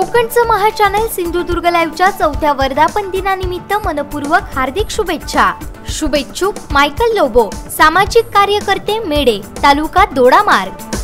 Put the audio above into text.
कोकणचं महाचॅनल सिंधुदुर्ग लाईव्हच्या 4थ्या वर्धापन दिनानिमित्त मनपूर्वक हार्दिक शुभेच्छा। शुभेच्छुक मायकल लोबो, सामाजिक कार्यकर्ते, मेढे, तालुका दोडामार्ग।